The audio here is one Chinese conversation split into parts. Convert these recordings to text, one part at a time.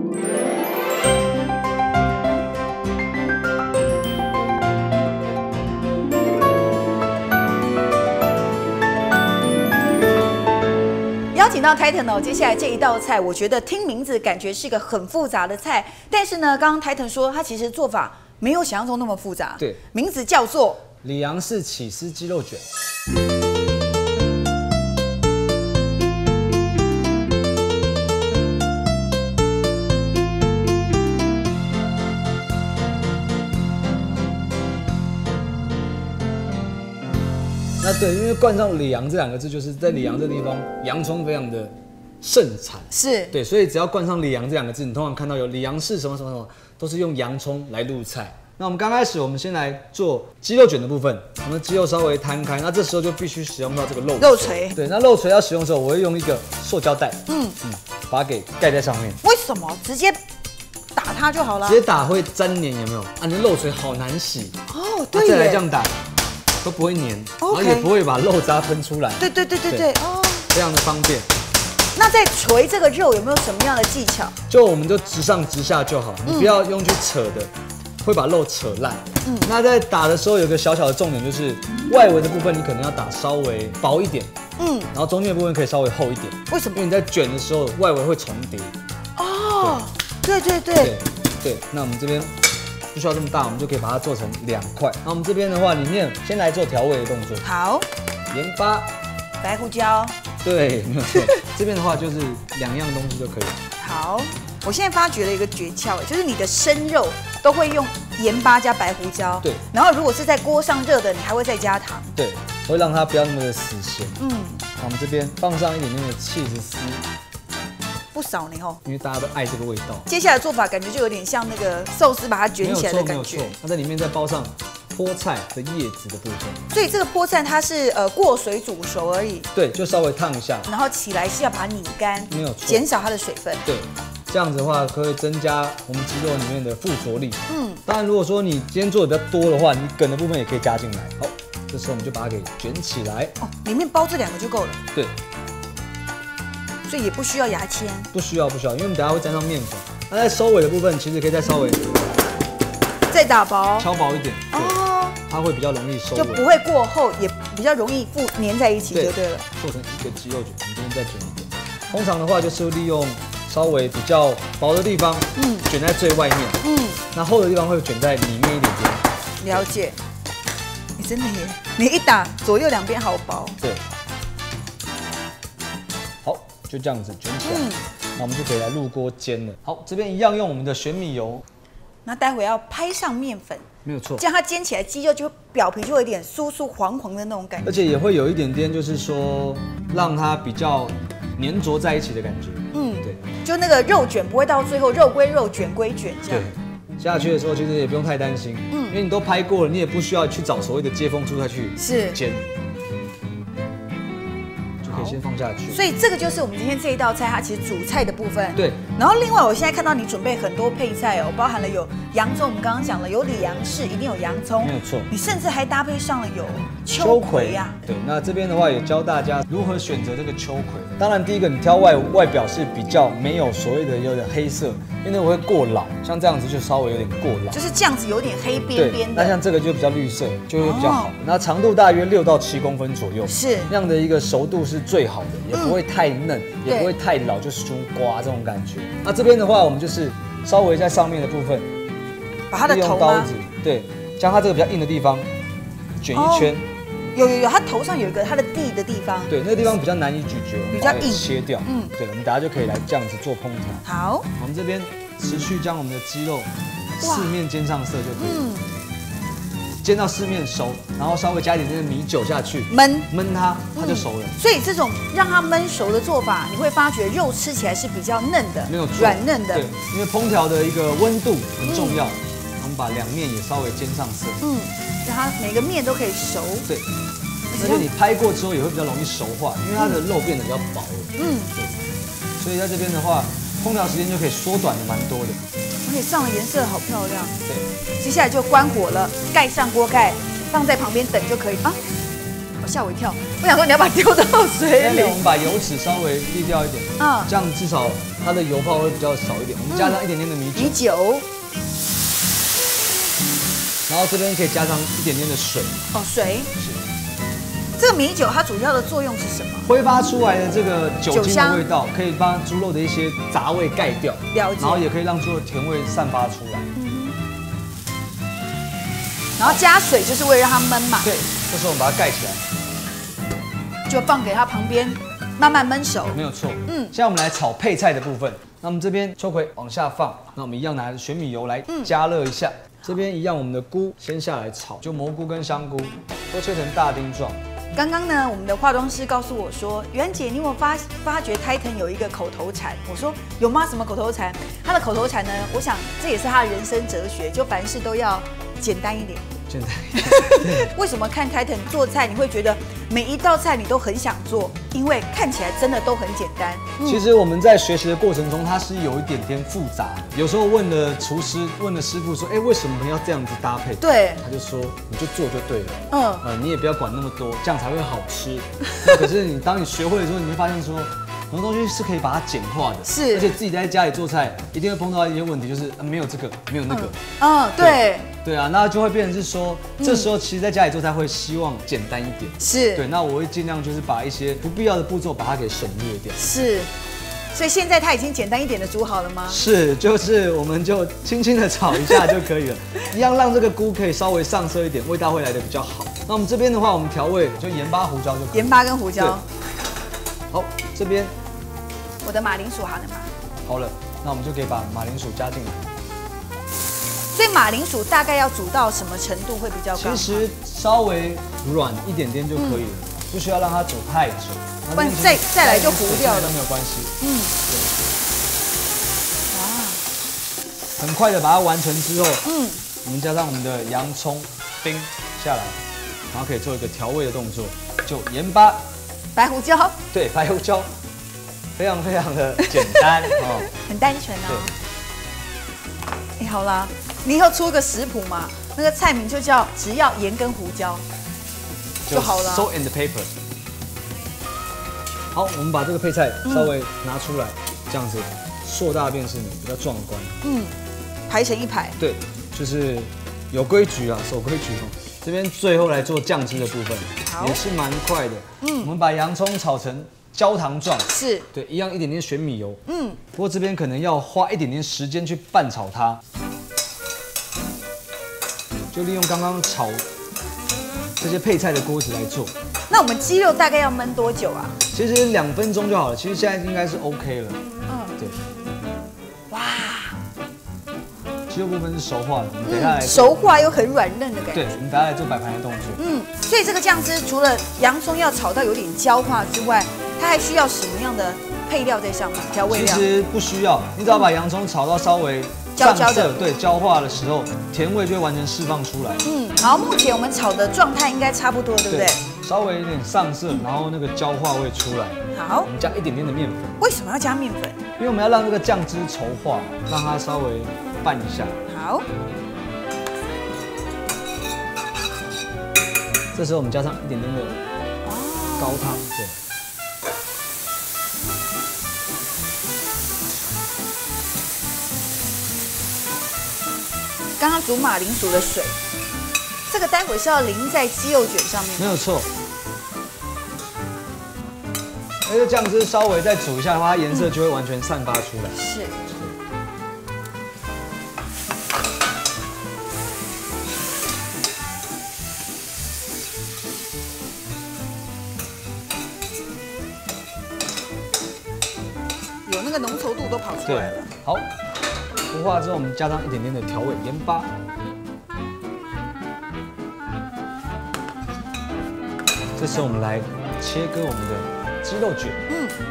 邀请到 Titan 哦，接下来这一道菜，我觉得听名字感觉是一个很复杂的菜，但是呢，刚刚 Titan 说他其实做法没有想象中那么复杂。 对， 名字叫做里昂式起司鸡肉卷。那对，因为冠上里昂这两个字，就是在里昂这地方，洋葱非常的盛产。 是， 对，所以只要冠上里昂这两个字，你通常看到有里昂式什么什么什么，都是用洋葱来入菜。那我们刚开始，我们先来做鸡肉卷的部分，我们的鸡肉稍微摊开，那这时候就必须使用到这个肉锤。对，那肉锤要使用的时候，我会用一个塑胶袋，把它给盖在上面。 为什么直接打它就好了？ 直接打会粘黏，有没有？啊，你的肉锤好难洗哦，对耶， 再来这样打都不会黏，然后也不会把肉渣喷出来。 对，哦， 非常的方便。 那在捶这个肉有没有什么样的技巧？ 就我们就直上直下就好，你不要用去扯的，会把肉扯烂。那在打的时候有个小小的重点，就是外围的部分你可能要打稍微薄一点，然后中间的部分可以稍微厚一点。 为什么？ 因为你在卷的时候外围会重叠。 哦，对。 那我们这边不需要这么大，我们就可以把它做成2块。那我们这边的话，里面先来做调味的动作。 好， 盐巴、 白胡椒。 对，没有错。这边的话就是2样东西就可以了。 好，我现在发觉了一个诀窍，就是你的生肉都会用盐巴加白胡椒。 对。 然后如果是在锅上热的，你还会再加糖。 对，会让它不要那么的死咸。那我们这边放上一点点的起司丝。 不少呢吼， 因为大家都爱这个味道。 接下来的做法感觉就有点像那个寿司，把它卷起来的感觉。 它在里面再包上菠菜的叶子的部分。 所以这个菠菜它是过水煮熟而已。 对，就稍微烫一下。 然后起来是要把它拧干， 没有错， 减少它的水分。 对，这样子的话可以增加我们鸡肉里面的附着力。当然如果说你今天做的比较多的话，你梗的部分也可以加进来。好，这时候我们就把它给卷起来。 哦，里面包这2个就够了。 对。 所以也不需要牙签， 不需要，因为我们等下会沾上面粉。那在收尾的部分，其实可以再稍微再打薄， 敲薄一点，哦，它会比较容易收尾， 就不会过厚，也比较容易粘在一起，就对了。 做成一个鸡肉卷，我们这边再卷一点。通常的话就是利用稍微比较薄的地方，卷在最外面，那厚的地方会卷在里面一点点。 了解，你真的耶，你一打左右2边好薄。 对。就这样子卷起来，那我们就可以来入锅煎了。好，这边一样用我们的玄米油， 那待会要拍上面粉， 没有错， 这样它煎起来鸡肉就表皮就会有点酥酥黄黄的那种感觉， 而且也会有一点点就是说让它比较粘着在一起的感觉。对， 就那个肉卷不会到最后肉归肉，卷归卷这样。 对，下去的时候其实也不用太担心，因为你都拍过了，你也不需要去找所谓的接缝处再去煎。可以先放下去， 所以这个就是我们今天这一道菜，它其实主菜的部分。 对。 然后另外，我现在看到你准备很多配菜哦，包含了有洋葱，我们刚刚讲了有里昂式，一定有洋葱， 没有错。 你甚至还搭配上了有秋葵呀。 对，那这边的话也教大家如何选择这个秋葵。当然，第一个你挑外表是比较没有所谓的有点黑色，因为会过老，像这样子就稍微有点过老， 就是这样子有点黑边边的。 那像这个就比较绿色，就会比较好。那长度大约6到7公分左右， 是那样的一个熟度是最好的，也不会太嫩，也不会太老，就是酥瓜这种感觉。那这边的话，我们就是稍微在上面的部分， 把它的头用刀子，对，将它这个比较硬的地方卷一圈。 有，它头上有一个它的蒂的地方， 对，那个地方比较难以咀嚼， 比较硬， 切掉。对，我们等下就可以来这样子做烹调。 好， 我们这边持续将我们的鸡肉4面煎上色就可以了。煎到4面熟，然后稍微加一点点米酒下去焖它，它就熟了。 所以这种让它焖熟的做法，你会发觉肉吃起来是比较嫩的， 没有错， 软嫩的。 对，因为烹调的一个温度很重要。我们把2面也稍微煎上色， 让它每个面都可以熟。 对，而且你拍过之后也会比较容易熟化，因为它的肉变得比较薄了。对，所以在这边的话，烹调时间就可以缩短的蛮多的。 而且上的颜色好漂亮。 对， 接下来就关火了，盖上锅盖，放在旁边等就可以啊。吓我一跳，我想说你要把它丢到水里。 我们把油脂稍微沥掉一点，这样至少它的油泡会比较少一点。我们加上一点点的米酒， 米酒， 然后这边可以加上一点点的水。 哦，水。 是。 这个米酒它主要的作用是什么？ 挥发出来的这个酒精的味道，可以帮猪肉的一些杂味盖掉， 了解。 然后也可以让猪肉甜味散发出来。 然后加水就是为了让它焖嘛。 对，这时候我们把它盖起来， 就放给它旁边慢慢焖熟。 没有错。现在我们来炒配菜的部分。那我们这边秋葵往下放，那我们一样拿玄米油来加热一下。这边一样，我们的菇先下来炒，就蘑菇跟香菇都切成大丁状。 刚刚呢，我们的化妆师告诉我说，袁姐，你有没有发觉 Titan 有一个口头禅？我说有吗？什么口头禅？他的口头禅呢？我想这也是他的人生哲学，就凡事都要简单一点。 简单。 为什么看 Titan 做菜，你会觉得每一道菜你都很想做？因为看起来真的都很简单。 其实我们在学习的过程中，它是有一点点复杂。有时候问了厨师，问了师傅说，为什么要这样子搭配？ 对， 他就说你就做就对了。你也不要管那么多，这样才会好吃。可是当你学会的时候，你会发现说，很多东西是可以把它简化的。 是，而且自己在家里做菜，一定会碰到一些问题，就是没有这个，没有那个。 对。 对啊，那就会变成是说，这时候其实在家里做菜会希望简单一点。 是。 对，那我会尽量就是把一些不必要的步骤把它给省略掉。 是。所以现在它已经简单一点的煮好了吗？ 是，就是我们就轻轻的炒一下就可以了，一样让这个菇可以稍微上色一点，味道会来得比较好。那我们这边的话，我们调味就盐巴、胡椒就可以。 盐巴跟胡椒。 好，这边我的马铃薯好了吗？ 好了，那我们就可以把马铃薯加进来。 所以马铃薯大概要煮到什么程度会比较高？ 其实稍微软一点点就可以了，不需要让它煮太久。 不然再来就糊掉了， 没有关系。 对。 哇，很快的把它完成之后，我们加上我们的洋葱冰下来，然后可以做一个调味的动作，就盐巴、 白胡椒。 对，白胡椒，非常非常的简单哦， 很单纯哦。好啦，你以后出个食谱嘛，那个菜名就叫只要盐跟胡椒就好了。 Salt and pepper。好，我们把这个配菜稍微拿出来，这样子硕大便是美，比较壮观。 排成一排。 对，就是有规矩啊，守规矩哦。这边最后来做酱汁的部分，也是蛮快的。我们把洋葱炒成焦糖状， 是对，一样一点点玄米油。不过这边可能要花一点点时间去拌炒它，就利用刚刚炒这些配菜的锅子来做。 那我们鸡肉大概要焖多久啊？ 其实2分钟就好了。其实现在应该是 OK 了。对。 哇， 鸡肉部分是熟化的，我们等下来熟化又很软嫩的感觉。 对，我们等下来做摆盘的动作。 所以这个酱汁除了洋葱要炒到有点焦化之外，它还需要什么样的配料在上面？调味料？ 其实不需要，你只要把洋葱炒到稍微上色，对，焦化的时候，甜味就会完全释放出来。 好，目前我们炒的状态应该差不多，对不对？ 稍微有点上色，然后那个焦化味出来。 好， 我们加一点点的面粉。 为什么要加面粉？ 因为我们要让这个酱汁稠化，让它稍微拌一下。 好。 这时候我们加上一点点的高汤，对。 刚刚煮马铃薯的水，这个待会是要淋在鸡肉卷上面。 没有错。那个酱汁稍微再煮一下的话，它颜色就会完全散发出来。 是。有那个浓稠度都跑出来了。 好。糊化之后，我们加上一点点的调味盐巴。这时候我们来切割我们的鸡肉卷。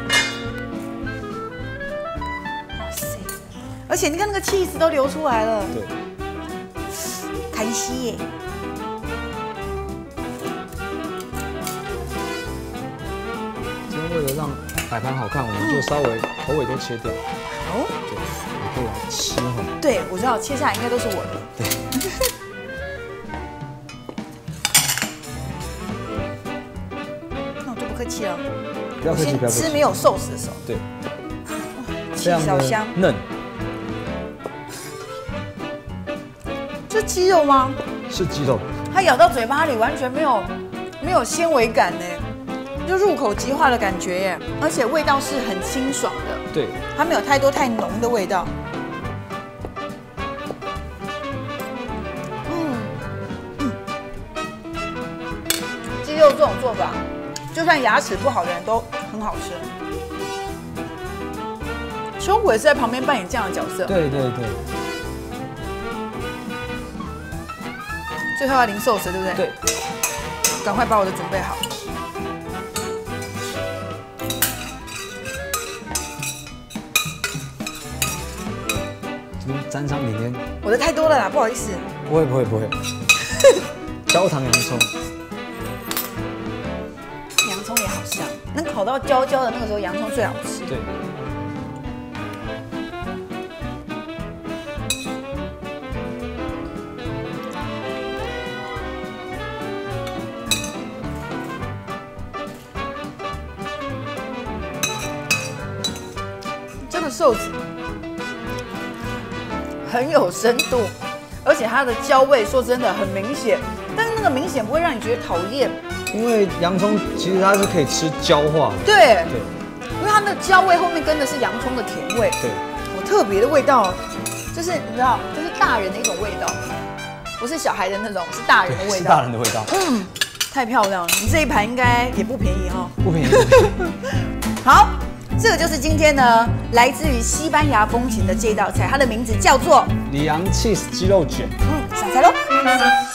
哇塞！而且你看那个cheese都流出来了。 对。 看稀耶。 今天为了让摆盘好看，我们就稍微头尾都切掉。 好。 对。可以来吃哈。 对，我知道切下来应该都是我的。 对。 那我就不客气了。 不要客气，不要客气。 吃没有寿司的时候。 对。 cheese 非常的小香。 嫩。 这鸡肉吗？ 是鸡肉， 它咬到嘴巴里完全没有纤维感呢，就入口即化的感觉耶，而且味道是很清爽的， 对， 它没有太多太浓的味道。鸡肉这种做法，就算牙齿不好的人都很好吃。胸骨也是在旁边扮演这样的角色。 对对对。 最后要淋寿司，对不对？ 对。 赶快把我的准备好。 怎么沾上点点？ 我的太多了啦，不好意思。 不会。焦糖洋葱， 洋葱也好香，能烤到焦焦的那个时候，洋葱最好吃。 对。 这个寿司很有深度，而且它的焦味说真的很明显，但是那个明显不会让你觉得讨厌， 因为洋葱其实它是可以吃焦化的。 对， 对， 因为它的焦味后面跟的是洋葱的甜味， 对， 好特别的味道，就是你知道，这是大人的一种味道，不是小孩的那种，是大人的味道， 是大人的味道。 太漂亮了，你这一盘应该也不便宜哈， 不便宜。 好。这个就是今天呢，来自于西班牙风情的这道菜，它的名字叫做里昂 cheese 鸡肉卷。 上菜喽！